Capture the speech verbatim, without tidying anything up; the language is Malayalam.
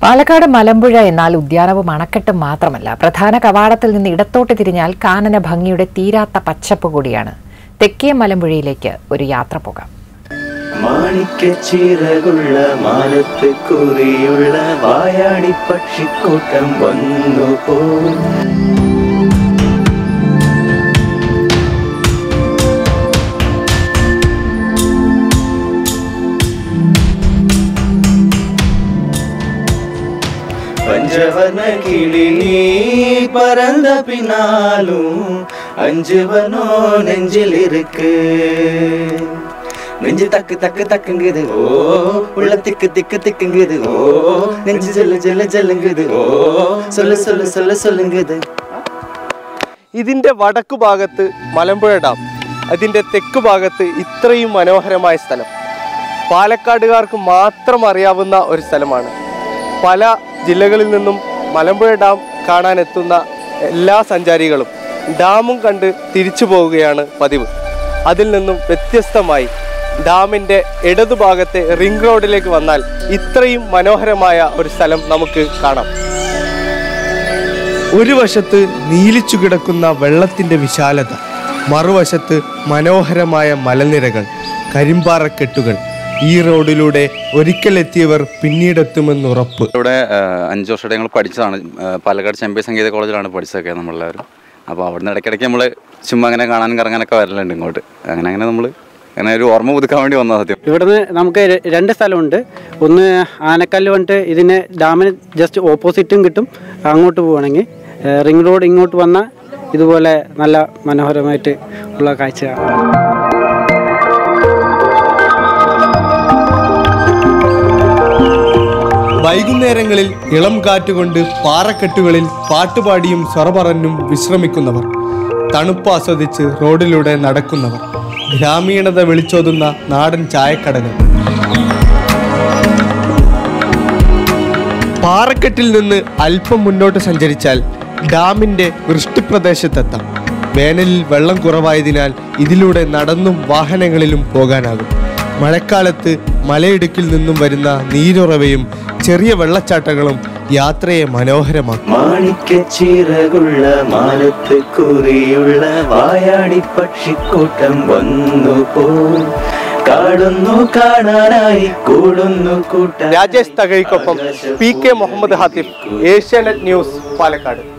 പാലക്കാട് മലമ്പുഴ എന്നാൽ ഉദ്യാനവും അണക്കെട്ടും മാത്രമല്ല, പ്രധാന കവാടത്തിൽ നിന്ന് ഇടത്തോട്ട് തിരിഞ്ഞാൽ കാനന ഭംഗിയുടെ തീരാത്ത പച്ചപ്പ് കൂടിയാണ്. തെക്കേ മലമ്പുഴയിലേക്ക് ഒരു യാത്ര പോകാം. മാണിക്കച്ചിറകുള്ള മാനത്ത് കുറിയുള്ള വായാടി പക്ഷിക്കൂട്ടം വന്നു പോ. பஞ்சவர்ண கிளி நீ பறந்த பின்னாலும் அஞ்சுவனோ நெஞ்சில் இருக்கு. நெஞ்சு தக்கு தக்கு தக்குங்குது ஓ, உள்ள திக்கு திக்கு திக்குங்குது ஓ, நெஞ்சு ஜெல்லு ஜெல்லு ஜெல்லுங்குது ഓ, சொல்லு சொல்லு சொல்லு சொல்லுங்குது. ഇതിന്റെ വടക്കു ഭാഗത്ത് മലമ്പുഴ ഡാം, അതിന്റെ തെക്ക് ഭാഗത്ത് ഇത്രയും മനോഹരമായ സ്ഥലം പാലക്കാടുകാർക്ക് മാത്രം അറിയാവുന്ന ഒരു സ്ഥലമാണ്. പല ജില്ലകളിൽ നിന്നും മലമ്പുഴ ഡാം കാണാനെത്തുന്ന എല്ലാ സഞ്ചാരികളും ഡാമും കണ്ട് തിരിച്ചു പോവുകയാണ് പതിവ്. അതിൽ നിന്നും വ്യത്യസ്തമായി ഡാമിൻ്റെ ഇടതുഭാഗത്തെ റിംഗ് റോഡിലേക്ക് വന്നാൽ ഇത്രയും മനോഹരമായ ഒരു സ്ഥലം നമുക്ക് കാണാം. ഒരു വശത്ത് നീലിച്ചു കിടക്കുന്ന വെള്ളത്തിൻ്റെ വിശാലത, മറുവശത്ത് മനോഹരമായ മലനിരകൾ, കരിമ്പാറക്കെട്ടുകൾ. ഈ റോഡിലൂടെ ഒരിക്കലെത്തിയവർ പിന്നീടെത്തുമെന്ന് ഉറപ്പ്. ഇവിടെ അഞ്ച് വർഷമായിട്ട് ഞങ്ങൾ പഠിച്ചതാണ്. പാലക്കാട് ചെമ്പൈ സംഗീത കോളേജിലാണ് പഠിച്ചതൊക്കെ നമ്മളെല്ലാവരും. അപ്പോൾ അവിടുന്ന് ഇടയ്ക്കിടയ്ക്ക് നമ്മൾ ചുമ്മാ അങ്ങനെ കാണാനും കറങ്ങാനൊക്കെ വരലുണ്ട് ഇങ്ങോട്ട്. അങ്ങനെ അങ്ങനെ നമ്മൾ അങ്ങനെ ഒരു ഓർമ്മ പുതുക്കാൻ വേണ്ടി വന്നത്. സത്യം ഇവിടുന്ന് നമുക്ക് രണ്ട് സ്ഥലമുണ്ട്. ഒന്ന് ആനക്കല്ല് വന്നിട്ട് ഇതിന് ഡാമിന് ജസ്റ്റ് ഓപ്പോസിറ്റും കിട്ടും. അങ്ങോട്ട് പോവുകയാണെങ്കിൽ റിംഗ് റോഡ് ഇങ്ങോട്ട് വന്നാൽ ഇതുപോലെ നല്ല മനോഹരമായിട്ട് ഉള്ള കാഴ്ചയാണ്. വൈകുന്നേരങ്ങളിൽ ഇളം കാറ്റുകൊണ്ട് പാറക്കെട്ടുകളിൽ പാട്ടുപാടിയും സ്വറ പറഞ്ഞും വിശ്രമിക്കുന്നവർ, തണുപ്പ് ആസ്വദിച്ച് റോഡിലൂടെ നടക്കുന്നവർ, ഗ്രാമീണത വിളിച്ചോതുന്ന നാടൻ ചായക്കടകൾ. പാറക്കെട്ടിൽ നിന്ന് അല്പം മുന്നോട്ട് സഞ്ചരിച്ചാൽ ഡാമിൻ്റെ വൃഷ്ടിപ്രദേശത്തെത്താം. വേനലിൽ വെള്ളം കുറവായതിനാൽ ഇതിലൂടെ നടന്നും വാഹനങ്ങളിലും പോകാനാകും. മഴക്കാലത്ത് മലയിടുക്കിൽ നിന്നും വരുന്ന നീരുറവയും ചെറിയ വെള്ളച്ചാട്ടങ്ങളും യാത്രയെ മനോഹരമാക്കും. മാണിക്കച്ചിറകുള്ള മാനത്ത് കുറിയുള്ള വായാടി പക്ഷിക്കൂട്ടം വന്നു പോ. കാണുന്നു കാണാനായി കൂടുന്നു കൂട്ടം. രാജേഷ് തകഴിക്കൊപ്പം P K Muhammad Hathif, Asianet news, Palakkad.